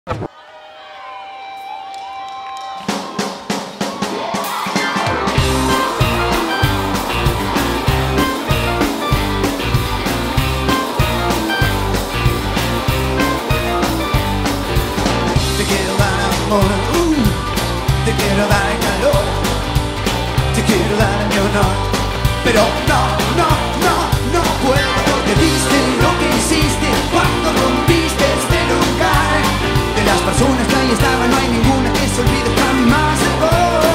Te quiero dar amor, te quiero dar calor, te quiero dar mi honor, pero no puedo, porque viste lo que hiciste cuando rompiste este lugar. De las personas que ahí estaban no hay ninguna que se olvide jamás de vos.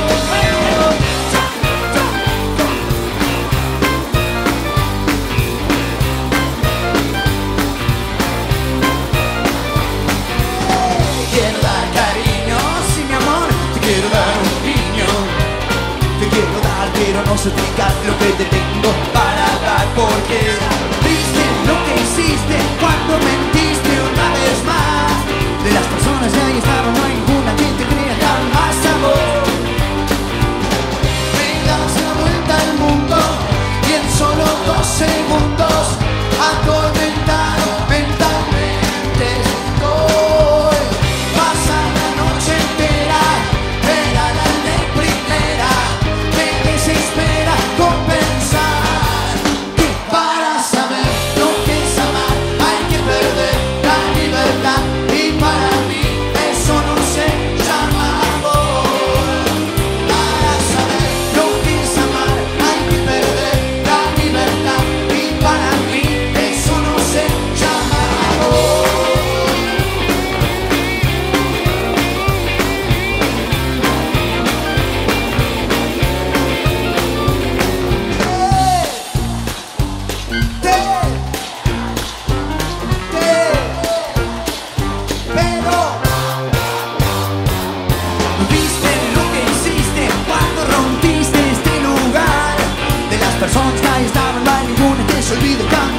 Quiero dar cariño, sí mi amor, te quiero dar un niño. Te quiero dar, pero no sé explicar lo que te tengo para dar. Porque viste lo que hiciste cuando mentiste una vez más. De las personas que ahí estaban no hay ninguna que te crea jamás amor. Me das la vuelta al mundo y en solo 2 segundos atormentado mentalmente estoy. Pasa la noche entera, era la ley primera. Me desespera compensar que para saber lo que es amar hay que perder la libertad. Y para mí eso no se llama amor. Para saber lo que es amar hay que perder la libertad. Y para mí eso no se llama amor. Pero viste lo que hiciste cuando rompiste este lugar. De las personas que ahí estaban no hay ninguna que se olvide jamás.